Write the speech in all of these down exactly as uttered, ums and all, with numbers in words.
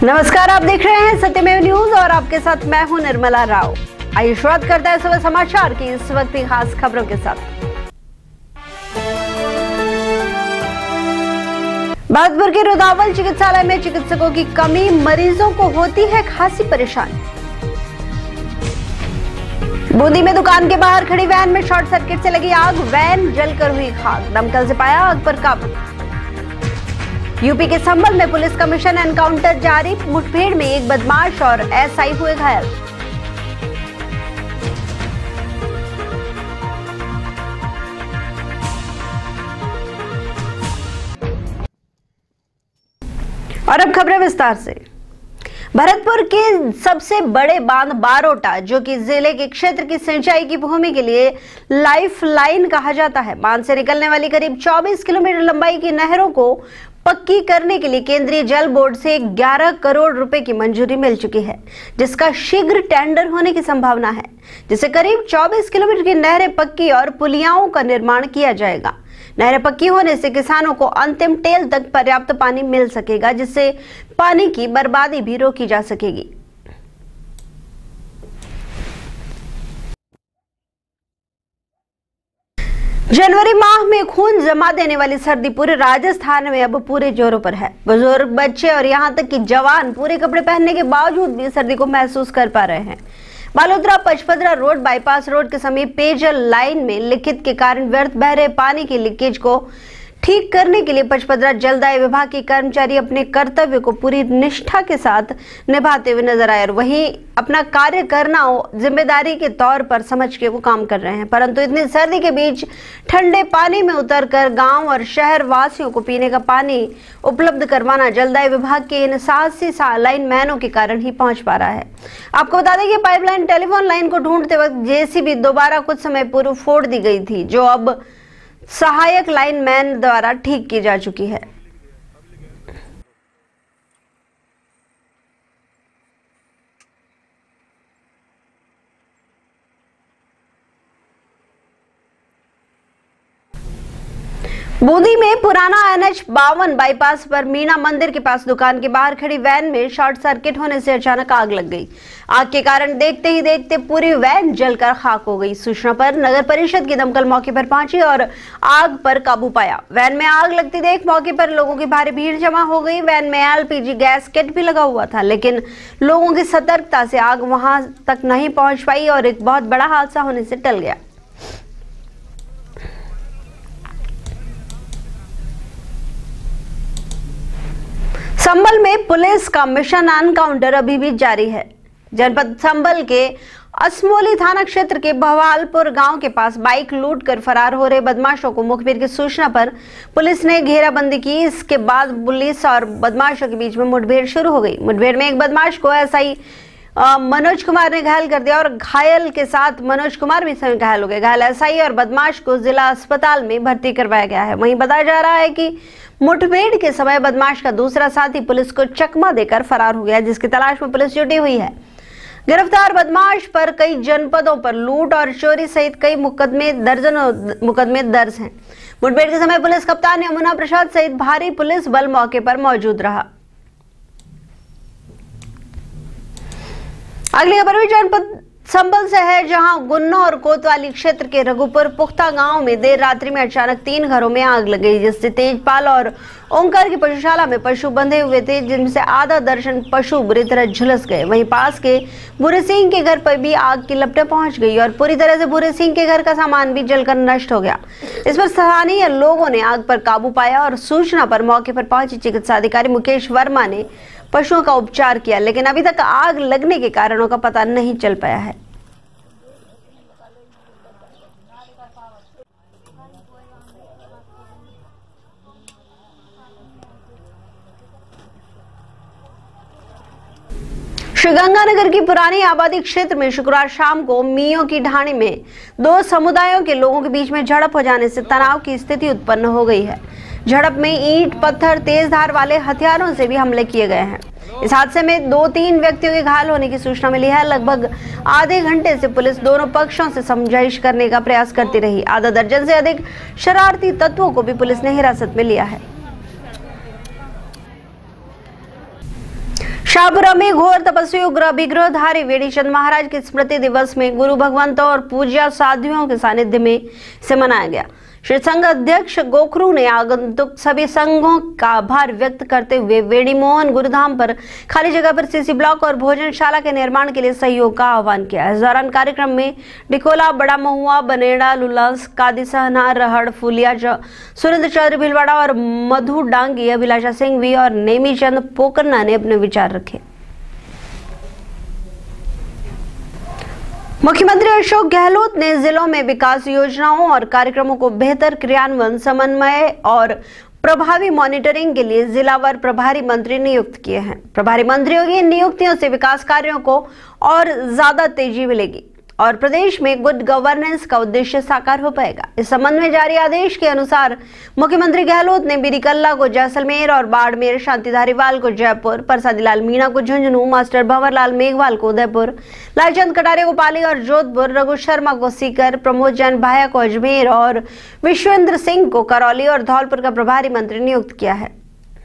नमस्कार, आप देख रहे हैं सत्यमेव न्यूज और आपके साथ मैं हूं निर्मला राव। आइए शुरुआत करते हैं सुबह समाचार की इस वक्त की खास खबरों के साथ। भरतपुर के रुदावल चिकित्सालय में चिकित्सकों की कमी, मरीजों को होती है खासी परेशानी। बूंदी में दुकान के बाहर खड़ी वैन में शॉर्ट सर्किट से लगी आग, वैन जलकर हुई खाक, दमकल से पाया आग पर काबू। यूपी के संभल में पुलिस का मिशन एनकाउंटर जारी, मुठभेड़ में एक बदमाश और एसआई हुए घायल। और अब खबरें विस्तार से। भरतपुर के सबसे बड़े बांध बारोटा, जो कि जिले के क्षेत्र की सिंचाई की भूमि के लिए लाइफ लाइन कहा जाता है, बांध से निकलने वाली करीब चौबीस किलोमीटर लंबाई की नहरों को पक्की करने के लिए केंद्रीय जल बोर्ड से ग्यारह करोड़ रुपए की मंजूरी मिल चुकी है, जिसका शीघ्र टेंडर होने की संभावना है, जिससे करीब चौबीस किलोमीटर की नहरें पक्की और पुलियाओं का निर्माण किया जाएगा। नहरें पक्की होने से किसानों को अंतिम टेल तक पर्याप्त पानी मिल सकेगा, जिससे पानी की बर्बादी भी रोकी जा सकेगी। जनवरी माह में खून जमा देने वाली सर्दी पूरे राजस्थान में अब पूरे जोरों पर है। बुजुर्ग, बच्चे और यहां तक कि जवान पूरे कपड़े पहनने के बावजूद भी सर्दी को महसूस कर पा रहे हैं। Balotra Pachpadra road bypass road के समीप पेयजल लाइन में लिखित के कारण व्यर्थ बह रहे पानी की लीकेज को ठीक करने के लिए पचपदरा जलदाय विभाग के कर्मचारी अपने कर्तव्य को पूरी निष्ठा के साथ निभाते हुए नजर आए और वहीं अपना कार्य करना जिम्मेदारी के तौर पर समझ के वो काम कर रहे हैं। परंतु इतनी सर्दी के बीच ठंडे पानी में उतरकर गांव और शहर वासियों को पीने का पानी उपलब्ध करवाना जलदाय विभाग के इन साहसी लाइन मैनों के कारण ही पहुंच पा रहा है। आपको बता दें कि पाइपलाइन टेलीफोन लाइन को ढूंढते वक्त जेसीबी दोबारा कुछ समय पूर्व फोड़ दी गई थी, जो अब सहायक लाइनमैन द्वारा ठीक की जा चुकी है। बूंदी में पुराना एनएच बावन बाईपास पर मीना मंदिर के पास दुकान के बाहर खड़ी वैन में शॉर्ट सर्किट होने से अचानक आग लग गई। आग के कारण देखते ही देखते पूरी वैन जलकर खाक हो गई। सूचना पर नगर परिषद की दमकल मौके पर पहुंची और आग पर काबू पाया। वैन में आग लगती देख मौके पर लोगों की भारी भीड़ जमा हो गई। वैन में एलपीजी गैस किट भी लगा हुआ था, लेकिन लोगों की सतर्कता से आग वहां तक नहीं पहुंच पाई और एक बहुत बड़ा हादसा होने से टल गया। संभल में पुलिस का मिशन एनकाउंटर अभी भी जारी है। जनपद संभल के असमोली थाना क्षेत्र के भवालपुर गांव के पास बाइक लूट कर फरार हो रहे बदमाशों को मुखबिर की सूचना पर पुलिस ने घेराबंदी की। इसके बाद पुलिस और बदमाशों के बीच में मुठभेड़ शुरू हो गई। मुठभेड़ में एक बदमाश को एसआई मनोज कुमार ने घायल कर दिया और घायल के साथ मनोज कुमार भी स्वयं घायल हो गए। घायल एसआई और बदमाश को जिला अस्पताल में भर्ती करवाया गया है। वहीं बताया जा रहा है कि मुठभेड़ के समय बदमाश का दूसरा साथी पुलिस को चकमा देकर फरार हो गया, जिसकी तलाश में पुलिस जुटी हुई है। गिरफ्तार बदमाश पर कई जनपदों पर लूट और चोरी सहित कई मुकदमे दर्जनों मुकदमे दर्ज हैं। मुठभेड़ के समय पुलिस कप्तान यमुना प्रसाद सहित भारी पुलिस बल मौके पर मौजूद रहा। अगली खबर भी जनपद संभल से है, जहां गुन्नो और कोतवाली क्षेत्र के रघुपुर पुख्ता गांव में देर रात्रि में अचानक तीन घरों में आग लग गई, जिससे तेजपाल और ओंकार की पशुशाला में पशु बंधे हुए थे, जिनसे आधा दर्जन पशु बुरी तरह झुलस गए। वहीं पास के भूरे सिंह के घर पर भी आग की लपटें पहुंच गई और पूरी तरह से भूरे सिंह के घर का सामान भी जलकर नष्ट हो गया। इस पर स्थानीय लोगों ने आग पर काबू पाया और सूचना पर मौके पर पहुंचे चिकित्सा अधिकारी मुकेश वर्मा ने पशुओं का उपचार किया, लेकिन अभी तक आग लगने के कारणों का पता नहीं चल पाया है। श्रीगंगानगर की पुरानी आबादी क्षेत्र में शुक्रवार शाम को मियों की ढाणी में दो समुदायों के लोगों के बीच में झड़प हो जाने से तनाव की स्थिति उत्पन्न हो गई है। झड़प में ईंट, पत्थर, तेज धार वाले हथियारों से भी हमले किए गए हैं। इस हादसे में दो तीन व्यक्तियों के घायल होने की सूचना मिली है। लगभग आधे घंटे से पुलिस दोनों पक्षों से समझाइश करने का प्रयास करती रही। आधा दर्जन से अधिक शरारती तत्वों को भी पुलिस ने हिरासत में लिया है। शाहपुरा में घोर तपस्वी उग्र विग्रहधारी वेणीचंद महाराज के स्मृति दिवस में गुरु भगवंतों और पूज्य साधुओं के सानिध्य में से मनाया गया। श्री संघ अध्यक्ष गोखरू ने आगंतुक सभी संघों का आभार व्यक्त करते हुए वेणी मोहन गुरुधाम पर खाली जगह पर सीसी ब्लॉक और भोजनशाला के निर्माण के लिए सहयोग का आह्वान किया। इस दौरान कार्यक्रम में डिकोला, बड़ा महुआ, बनेड़ा, लुलस, कादी सहना, रहड़, फुलिया, सुरेंद्र चौधरी भिलवाड़ा और मधु डांगी, अभिलाषा सिंघवी और नेमीचंद पोकरना ने अपने विचार रखे। मुख्यमंत्री अशोक गहलोत ने जिलों में विकास योजनाओं और कार्यक्रमों को बेहतर क्रियान्वयन, समन्वय और प्रभावी मॉनिटरिंग के लिए जिलावार प्रभारी मंत्री नियुक्त किए हैं। प्रभारी मंत्रियों की नियुक्तियों से विकास कार्यों को और ज्यादा तेजी मिलेगी और प्रदेश में गुड गवर्नेंस का उद्देश्य साकार हो पाएगा। इस संबंध में जारी आदेश के अनुसार मुख्यमंत्री गहलोत ने बिरिकल्ला को जैसलमेर और बाड़मेर, शांति धारीवाल को जयपुर, प्रसादी लाल मीणा को झुंझुनू, मास्टर भंवर लाल मेघवाल को उदयपुर, लालचंद कटारिया को पाली और जोधपुर, रघु शर्मा को सीकर, प्रमोद जैन भाया को अजमेर और विश्वेंद्र सिंह को करौली और धौलपुर का प्रभारी मंत्री नियुक्त किया है।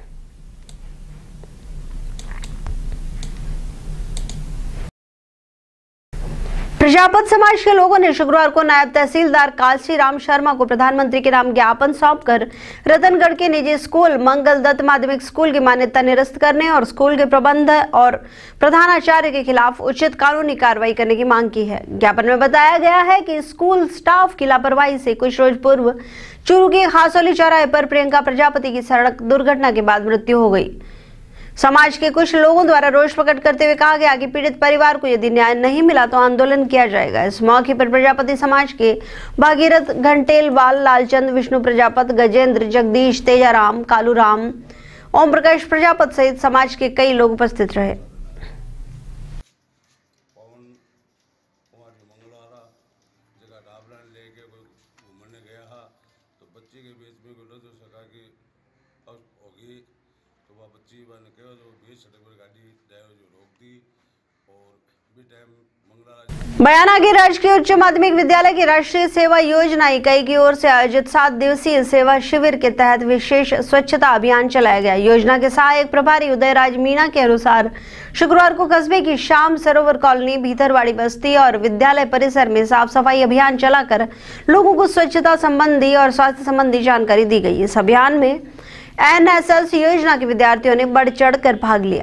प्रजापत समाज के लोगों ने शुक्रवार को नायब तहसीलदार काशी राम शर्मा को प्रधानमंत्री के नाम ज्ञापन सौंपकर रतनगढ़ के निजी स्कूल मंगल दत्त माध्यमिक स्कूल की मान्यता निरस्त करने और स्कूल के प्रबंध और प्रधानाचार्य के खिलाफ उचित कानूनी कार्रवाई करने की मांग की है। ज्ञापन में बताया गया है कि स्कूल स्टाफ की लापरवाही से कुछ रोज पूर्व चूरू के हासोली चौराहे पर प्रियंका प्रजापति की सड़क दुर्घटना के बाद मृत्यु हो गई। समाज के कुछ लोगों द्वारा रोष प्रकट करते हुए कहा गया कि पीड़ित परिवार को यदि न्याय नहीं मिला तो आंदोलन किया जाएगा। इस मौके पर प्रजापति समाज के भागीरथ घंटेलवाल, लालचंद, विष्णु प्रजापत, गजेंद्र, जगदीश, तेजाराम, कालूराम, ओम प्रकाश प्रजापत सहित समाज के कई लोग उपस्थित रहे। तो वह बच्ची बन के जो बीच सड़क पर गाड़ी ड्राइवर जो रोक दी और भी टाइम मंगला। बयाना के राजकीय उच्च माध्यमिक विद्यालय की राष्ट्रीय सेवा योजना इकाई की ओर से आयोजित सात दिवसीय सेवा शिविर के तहत विशेष स्वच्छता अभियान चलाया गया। योजना के सहायक प्रभारी उदयराज मीणा के अनुसार शुक्रवार को कस्बे की श्याम सरोवर कॉलोनी, भीतरवाड़ी बस्ती और विद्यालय परिसर में साफ सफाई अभियान चलाकर लोगों को स्वच्छता संबंधी और स्वास्थ्य संबंधी जानकारी दी गई। इस अभियान में एन एस एस योजना के विद्यार्थियों ने बढ़ चढ़कर भाग लिया।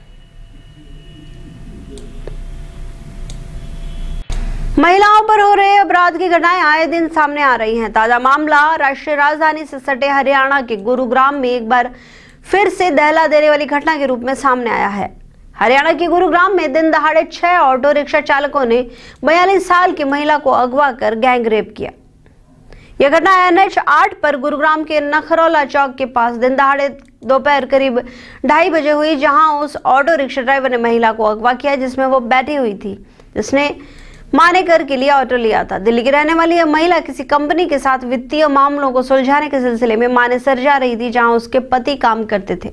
महिलाओं पर हो रहे अपराध की घटनाएं आए दिन सामने आ रही हैं। ताजा मामला राष्ट्रीय राजधानी से सटे हरियाणा के गुरुग्राम में एक बार फिर से दहला देने वाली घटना के रूप में सामने आया है। हरियाणा के गुरुग्राम में दिन दहाड़े छह ऑटो रिक्शा चालकों ने बयालीस साल की महिला को अगवा कर गैंग रेप किया। यह घटना एन एच आठ पर गुरुग्राम के नखरौला चौक के पास दिन दहाड़े दोपहर करीब ढाई बजे हुई, जहां उस ऑटो रिक्शा ड्राइवर ने महिला को अगवा किया जिसमें वो बैठी हुई थी, जिसने माने कर के लिए ऑटो लिया था। दिल्ली की रहने वाली यह महिला किसी कंपनी के साथ वित्तीय मामलों को सुलझाने के सिलसिले में मानेसर जा रही थी, जहां उसके पति काम करते थे।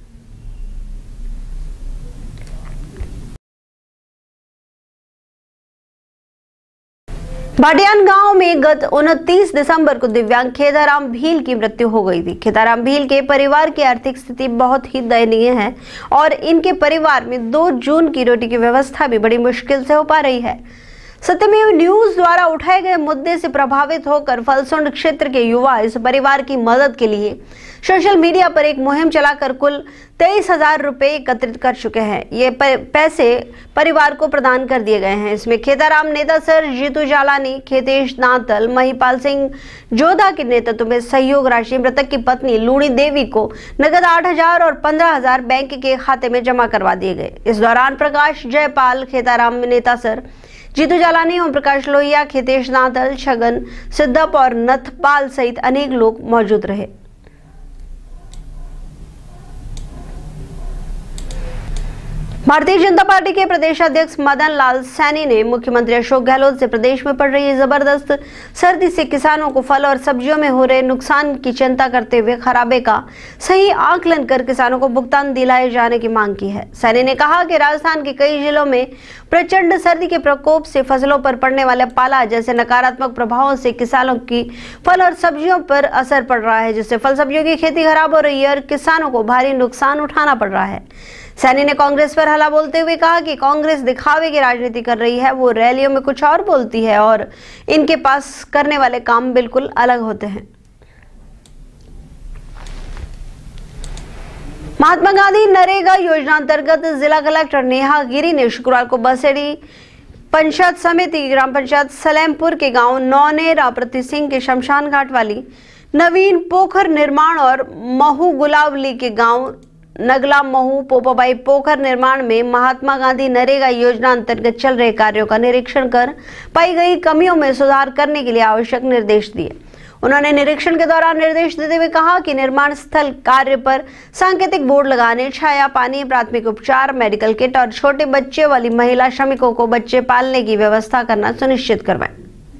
भाटियान गांव में गत उनतीस दिसंबर को दिव्यांग खेदाराम भील की मृत्यु हो गई थी। खेदाराम भील के परिवार की आर्थिक स्थिति बहुत ही दयनीय है और इनके परिवार में दो जून की रोटी की व्यवस्था भी बड़ी मुश्किल से हो पा रही है। सत्यमेव न्यूज द्वारा उठाए गए मुद्दे से प्रभावित होकर फलसुंड क्षेत्र के युवा इस परिवार की मदद के लिए सोशल मीडिया पर एक मुहिम चलाकर कुल तेईस हजार रुपए एकत्रित कर चुके हैं। ये पैसे परिवार को प्रदान कर दिए गए हैं। इसमें खेताराम नेता सर जीतू जालानी, खेतेश नातल, महिपाल सिंह जोधा के नेतृत्व में सहयोग राशि मृतक की पत्नी लूणी देवी को नगद आठ हजार और पंद्रह हजार बैंक के खाते में जमा करवा दिए गए। इस दौरान प्रकाश जयपाल, खेताराम नेता सर जीतू जालानी, ओम प्रकाश लोहिया, खेतेश नातल, छगन सिद्धप और नथपाल सहित अनेक लोग मौजूद रहे। भारतीय जनता पार्टी के प्रदेश अध्यक्ष मदन लाल सैनी ने मुख्यमंत्री अशोक गहलोत से प्रदेश में पड़ रही जबरदस्त सर्दी से किसानों को फल और सब्जियों में हो रहे नुकसान की चिंता करते हुए खराबे का सही आकलन कर किसानों को भुगतान दिलाए जाने की मांग की है। सैनी ने कहा कि राजस्थान के कई जिलों में प्रचंड सर्दी के प्रकोप से फसलों पर पड़ने वाले पाला जैसे नकारात्मक प्रभावों से किसानों की फल और सब्जियों पर असर पड़ रहा है, जिससे फल सब्जियों की खेती खराब हो रही है और किसानों को भारी नुकसान उठाना पड़ रहा है। सैनी ने कांग्रेस पर हल्ला बोलते हुए कहा कि कांग्रेस दिखावे की राजनीति कर रही है, वो रैलियों में कुछ और बोलती है और इनके पास करने वाले काम बिल्कुल अलग होते हैं। महात्मा गांधी नरेगा योजना अंतर्गत जिला कलेक्टर नेहा गिरी ने शुक्रवार को बसेड़ी पंचायत समिति ग्राम पंचायत सलेमपुर के गांव नौनेरा प्रति सिंह के शमशान घाट वाली नवीन पोखर निर्माण और महू गुलावली के गांव नगला महू पोपाबाई पोखर निर्माण में महात्मा गांधी नरेगा योजना अंतर्गत चल रहे कार्यों का निरीक्षण कर पाई गई कमियों में सुधार करने के लिए आवश्यक निर्देश दिए। उन्होंने निरीक्षण के दौरान निर्देश देते हुए कहा कि निर्माण स्थल कार्य पर सांकेतिक बोर्ड लगाने, छाया, पानी, प्राथमिक उपचार, मेडिकल किट और छोटे बच्चे वाली महिला श्रमिकों को बच्चे पालने की व्यवस्था करना सुनिश्चित करवाएं।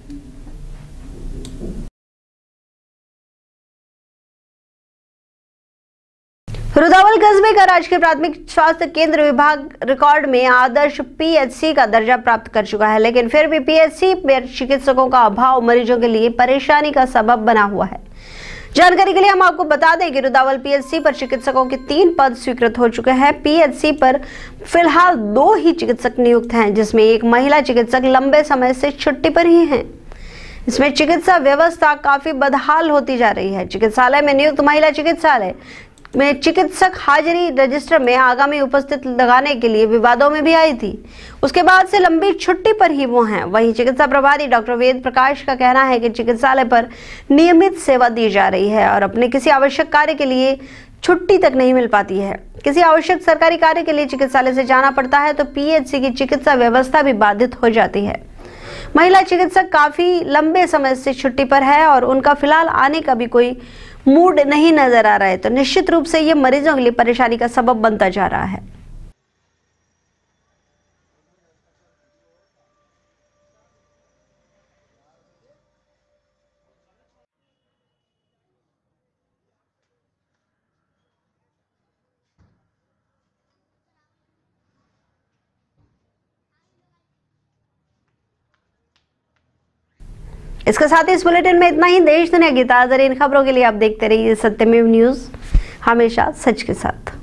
रुदावल कस्बे का राजकीय प्राथमिक स्वास्थ्य केंद्र विभाग रिकॉर्ड में आदर्श पीएचसी का दर्जा प्राप्त कर चुका है, लेकिन फिर भी पीएचसी में चिकित्सकों का अभाव मरीजों के लिए परेशानी का सबब बना हुआ है। जानकारी के लिए हम आपको बता दें कि रुदावल पीएचसी पर चिकित्सकों के तीन पद स्वीकृत हो चुके हैं। पीएचसी पर फिलहाल दो ही चिकित्सक नियुक्त हैं, जिसमें एक महिला चिकित्सक लंबे समय से छुट्टी पर ही है। इसमें चिकित्सा व्यवस्था काफी बदहाल होती जा रही है। चिकित्सालय में नियुक्त महिला चिकित्सालय में चिकित्सक हाजिरी रजिस्टर में आगामी उपस्थित लगाने के लिए विवादों में भी आई थी। उसके बाद से लंबी छुट्टी पर ही वो हैं। वहीं चिकित्सा प्रभारी डॉक्टर वेद प्रकाश का कहना है कि चिकित्सालय पर नियमित सेवा दी जा रही है और अपने किसी आवश्यक कार्य के लिए छुट्टी तक नहीं मिल पाती है। किसी आवश्यक सरकारी कार्य के लिए चिकित्सालय से जाना पड़ता है तो पीएचसी की चिकित्सा व्यवस्था भी बाधित हो जाती है। महिला चिकित्सक काफी लंबे समय से छुट्टी पर है और उनका फिलहाल आने का भी कोई मूड नहीं नजर आ रहा है, तो निश्चित रूप से ये मरीजों के लिए परेशानी का सबब बनता जा रहा है। इसके साथ ही इस बुलेटिन में इतना ही। देश दुनिया की ताज़ा इन खबरों के लिए आप देखते रहिए सत्यमेव न्यूज, हमेशा सच के साथ।